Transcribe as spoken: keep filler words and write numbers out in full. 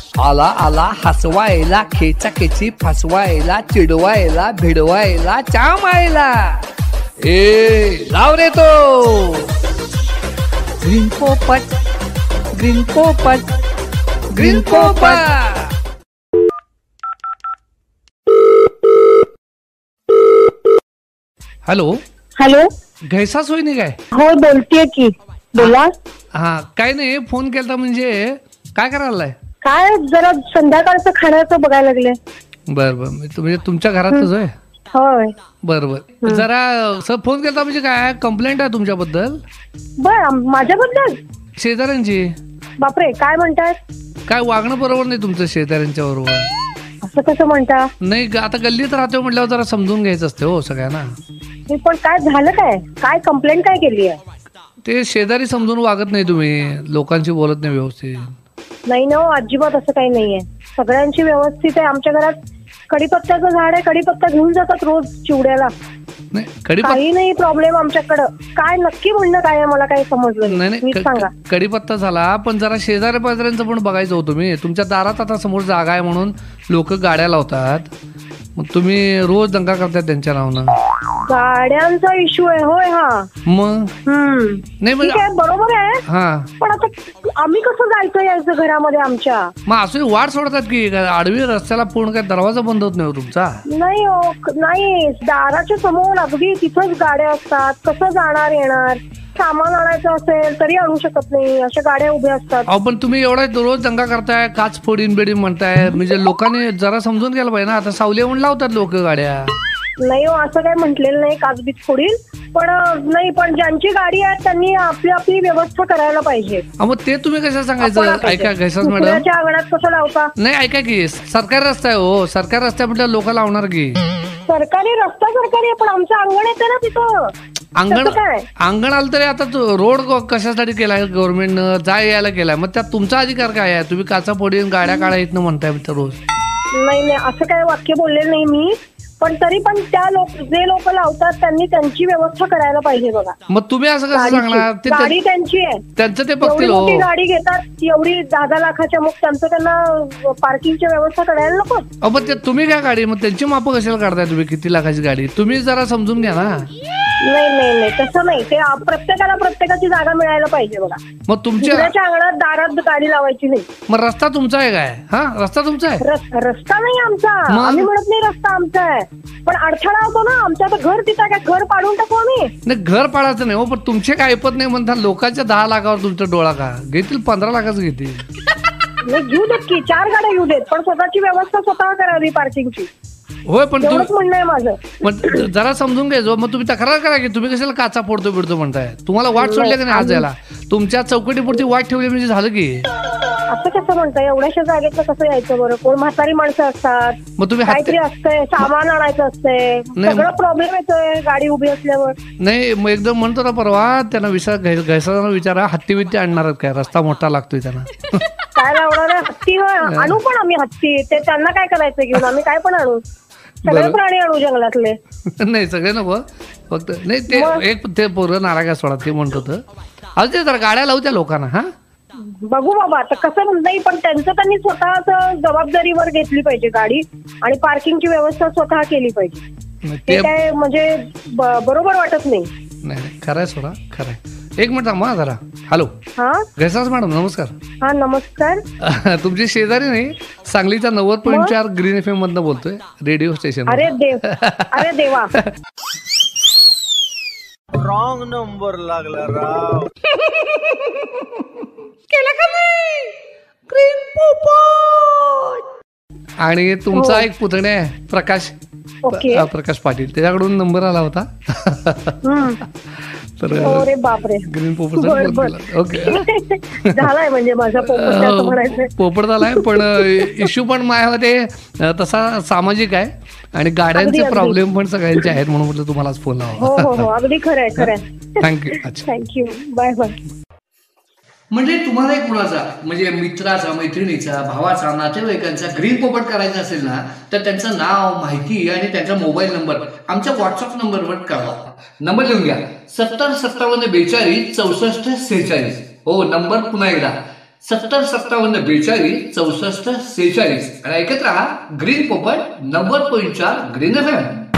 आला आला हसवायला, खेचा खेची फसवायला, चिडवायला, भिडवायला, चामायला. ए लाव रे तो ग्रीन पोपट, ग्रीन पोपट, ग्रीन पोपट. हॅलो हॅलो, घैसा सोयनी काय? हो बोलतेय की, बोला. हा काय नाही, फोन केलता म्हणजे काय करायलाय? काय जरा संध्याकाळचं खाण्याचं बघायला लागले. बर बर, म्हणजे तुमच्या घरातच आहे? होय. बर बर, जरा सर फोन केलता म्हणजे काय कंप्लेंट आहे तुमच्याबद्दल? बर, माझ्याबद्दल? शेजाऱ्यांची. बापरे, काय म्हणताय? काय वागणं बरोबर नाही तुमचं शेजाऱ्यांच्या बरोबर. असं कसं म्हणता? नाही, आता गल्लीत राहतो म्हटल्यावर जरा समजून घ्यायचं असते हो सगळ्यांना. पण काय झालं? काय काय कंप्लेंट काय केली आहे? ते शेजारी समजून वागत नाही, तुम्ही लोकांशी बोलत नाही व्यवस्थित. नाही ना, अजिबात असं काही नाहीये. सगळ्यांची व्यवस्थित आहे. आमच्या घरात कडीपत्त्याचं झाड आहे, कडीपत्ता घेऊन जातात रोज चिवड्याला. नाही, कडीपत्ता काही नाही प्रॉब्लेम आमच्याकडं. काय नक्की म्हणणं काय आहे मला काही समजलं नाही, नीट सांगा. कडीपत्ता झाला, पण जरा शेजारी पाजाऱ्यांचं पण बघायचं होतं. तुम्ही तुमच्या दारात आता समोर जागा आहे म्हणून लोक गाड्या लावतात, मग तुम्ही रोज दंगा करताय त्यांच्या नावानं. गाड्यांचा इश्यू आहे होय? हा मग हम्म नाही ठीक आहे, बरोबर आहे. हा, पण आता आम्ही कसं जायचं यायचं घरामध्ये आमच्या? मग असं वाट सोडतात की आडवी रस्त्याला पूर्ण काय दरवाजा बंद होत नाही तुमचा? नाही हो, नाही, दाराच्या समोर अगदी तिथंच गाड्या असतात. कसं जाणार येणार? सामान आणायचं असेल तरी आणू शकत नाही, अशा गाड्या उभ्या असतात. अहो पण तुम्ही एवढा रोज दंगा करताय, काच फोडीन बेडीन म्हणताय, म्हणजे लोकांनी जरा समजून घ्यायला पाहिजे ना. आता सावली म्हणून लावतात लोक गाड्या. नाही हो, असं काही म्हटलेलं नाही काचबीज फोडील, पण नाही, पण ज्यांची गाडी आहे त्यांनी आपली आपली व्यवस्था करायला पाहिजे. मग ते तुम्ही कसं सांगायचं? ऐका घैसास मॅडम, अंगणात कसं लावता? नाही ऐका की, सरकारी रस्ता आहे हो, सरकारी रस्ता म्हटलं लोक लावणार की. सरकारी रस्ता सरकारी आहे, पण आमचं अंगण येते ना तिथं. अंगण अंगण आलं तरी आता रोड कशासाठी केलाय गव्हर्नमेंटनं? जाय यायला केलाय, मग त्यात तुमचा अधिकार काय आहे? तुम्ही काचा फोडीन गाड्या काढा येत ना म्हणताय रोज. नाही नाही, असं काय वाक्य बोलले नाही मी, पण तरी पण त्या लोक जे लोक लावतात त्यांनी त्यांची व्यवस्था करायला पाहिजे बघा. मग तुम्ही असं कसं सांगणार? गाडी त्यांची आहे, त्यांचं ते बघतील. मोठी गाडी घेतात एवढी दहा दहा लाखाच्या, मग त्यांचं त्यांना पार्किंगची व्यवस्था करायला नको. मग ते तुम्ही काय गाडी, मग त्यांची मापं कशाला काढताय तुम्ही? किती लाखाची गाडी? तुम्ही जरा समजून घ्या ना. नाही नाही नाही, तसं नाही. ते प्रत्येकाला प्रत्येकाची जागा मिळायला पाहिजे बघा. मग तुमच्या अंगणात दारात गाडी लावायची नाही. मग रस्ता तुमचा आहे काय? हा, रस्ता तुमचा आहे? रस्ता नाही आमचा, आम्ही म्हणत नाही रस्ता आमचा आहे, पण अडथळा होतो ना आमच्या. घर तिथं काय घर पाडून टाकू आम्ही? नाही, घर पाडायचं नाही हो, पण तुमचे काय ऐपत नाही म्हणतात. लोकांच्या दहा लाखावर तुमचा डोळा का घेतील? पंधरा लाखाचं घेतील. नाही, घेऊ देत की, चार गाड्या घेऊ देत, पण स्वतःची व्यवस्था स्वतः करावी पार्किंगची. होय, पण म्हणणं आहे माझं. पण जरा समजून घ्यायचो. मग तुम्ही तक्रार करा की तुम्ही कशाला काचा फोडतो बिडतो म्हणताय. तुम्हाला वाट सोडली का नाही आज यायला? तुमच्या चौकटीपुरती वाट ठेवली म्हणजे झालं की. असं कसं म्हणताय? एवढ्याशा जागेत कसं यायचं बरं? कोण म्हातारी माणसं असतात, मग तुम्ही काहीतरी असतंय, सामान आणायचं असतंय, सगळं प्रॉब्लेम येतोय गाडी उभी असल्यावर. नाही, मग एकदम म्हणतो ना परवा त्यांना विचार घ्यायचा विचारा, हत्ती बित्ती आणणार काय? रस्ता मोठा लागतोय त्यांना. काय लावणार आहे? हत्ती आणू, पण आम्ही हत्ती ते त्यांना काय करायचं घेऊन? आम्ही काय पण आणू, सगळे प्राणी आणू जंगलातले. नाही, सगळे नको, फक्त नाही ते एक ते पोरं नारागा सोडा ते म्हणत होतं. अजून ते जरा गाड्या लावत्या लोकांना. हा, बघू बाबा आता कसं. नाही, पण त्यांचं त्यांनी स्वतःच जबाबदारीवर घेतली पाहिजे गाडी, आणि पार्किंगची व्यवस्था स्वतः केली पाहिजे. ते काय म्हणजे बरोबर वाटत नाही. नाही, खरंय सोडा, खरंय. एक मिनिट थांबा जरा. हॅलो, हा घैसास मॅडम, नमस्कार. हा नमस्कार. तुमची शेजारी नाही, सांगलीचा नव्वद पॉईंट चार ग्रीन एफ एम मधनं बोलतोय, रेडिओ स्टेशन. अरे देव, अरे देवा. रॉंग नंबर लागला राव. केला का नाही? ग्रीन पोपट. आणि तुमचा एक पुतण्या आहे प्रकाश, प्रकाश पाटील, त्याच्याकडून नंबर आला होता. तर अरे बापरे, ग्रीन पोपट. ओके, झालाय म्हणजे माझा पोपट पोपट झालाय. पण इश्यू पण माझ्यामध्ये तसा सामाजिक आहे, आणि गाड्यांचे प्रॉब्लेम पण सगळ्यांचे आहेत, म्हणून म्हटलं तुम्हालाच फोन लावा. हो हो, अगदी खरं आहे, खरं आहे. थँक्यू. Thank you, bye bye. म्हणजे तुम्हाला एक कुणाचा, म्हणजे मित्राचा, मैत्रिणीचा, भावाचा, नातेवाईकांचा ग्रीन पोपट करायचा असेल ना, तर त्यांचं नाव, माहिती आणि त्यांचा मोबाईल नंबर आमच्या व्हॉट्सअप नंबरवर कळवा. नंबर लिहून घ्या, सत्तर सत्तावन्न बेचाळीस चौसष्ट सेहेचाळीस. हो, नंबर पुन्हा एकदा, सत्तर सत्तावन्न बेचाळीस चौसष्ट सेहेचाळीस आणि ऐकत राहा ग्रीन पोपट नव्वद पॉईंट चार ग्रीन एफ एम.